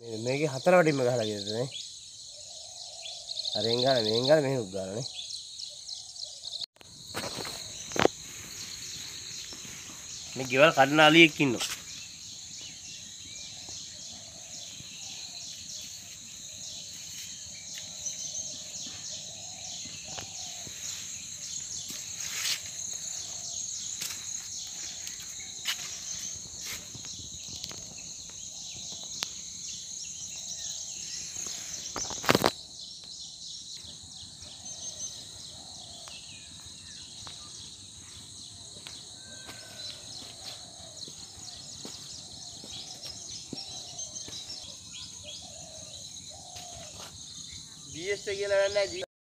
මේකේ හතර වටින්ම ගහලා ගියද නේ. අර එංගාන මෙහෙ උග්ගානනේ. මේ ගෙවල් කඩන අලියෙක් ඉන්නවා. BS කියලා නෑ